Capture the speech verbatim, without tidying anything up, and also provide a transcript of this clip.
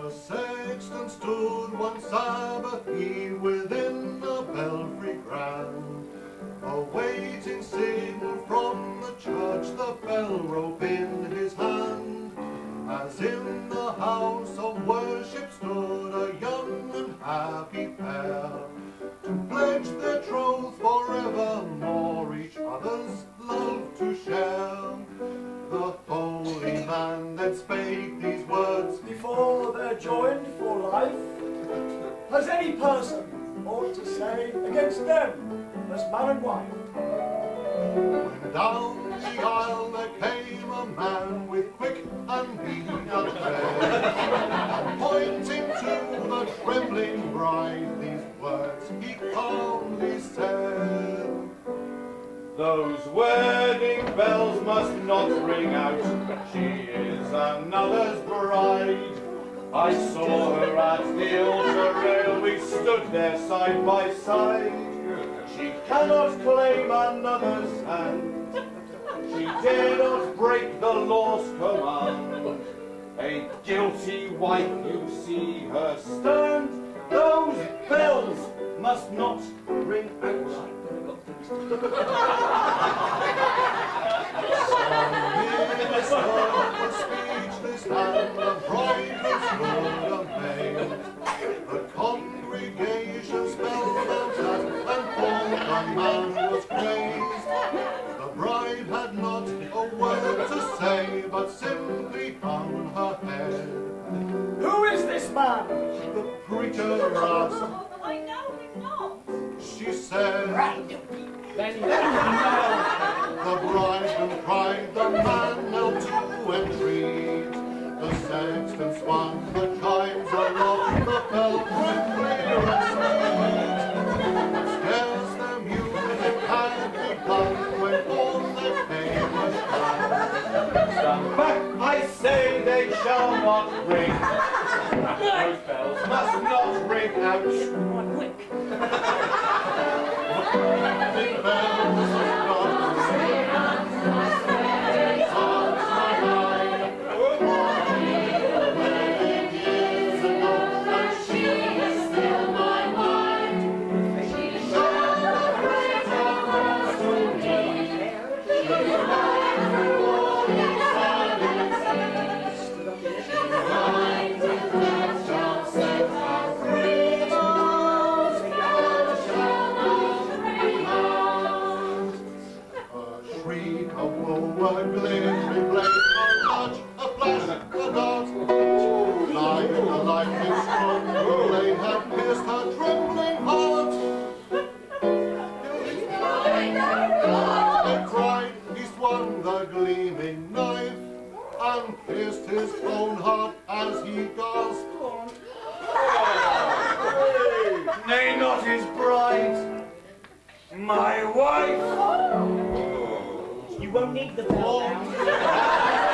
The sexton stood one Sabbath eve within the belfry grand, awaiting signal from the church, the bell rope in his hand. As in the house of worship stood a young and happy pair, to pledge their troth forevermore, each other's love to share. The holy man then spake these words: before they're joined for life, has any person aught to say against them as man and wife? When down the aisle there came a man with quick and eager tread, and pointing to the trembling bride, these words he calmly said: Those wedding bells must not ring out, she is another's bride. I saw her at the altar rail, we stood there side by side. She cannot claim another's hand, she dare not break the law's command. A guilty wife, you see her stand, those bells must not ring out. Speechless and the bride was stood amazed. The congregation spellbound sat, and all the man was crazed. The bride had not a word to say, but simply hung her head. Who is this man? The preacher asked. I know him not. She said. Then The bridegroom cried, the man knelt to entreat. The sexton swung the chimes aloft, the bell rang clear and sweet. Scarce the music had begun when on there came a shout. Stand back, I say, they shall not ring. Those bells must not ring out. quick. The bells of God ring on my mind. Wedding years ago, and she is still my mind. She celebrates our rest indeed. She's like the morning sun in east. She's mine with that shall set our freedom. A woe, a glittering blade, a touch, a flash, a dart. Like the lightning stroke, the blade had pierced her trembling heart. They cried, he swung the gleaming knife, and pierced his own heart as he gasped. Nay, not his bride, my wife. You won't need the bell now.